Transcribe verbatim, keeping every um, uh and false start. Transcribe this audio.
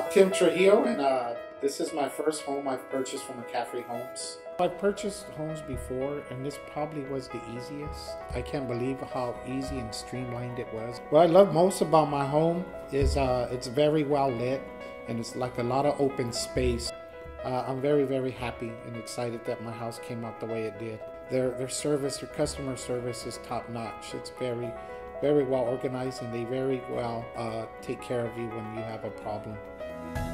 Tim Trujillo, and uh, this is my first home I've purchased from McCaffrey Homes. I've purchased homes before, and this probably was the easiest. I can't believe how easy and streamlined it was. What I love most about my home is uh, it's very well lit, and it's like a lot of open space. Uh, I'm very, very happy and excited that my house came out the way it did. Their, their service, their customer service is top notch. It's very, very well organized, and they very well uh, take care of you when you have a problem.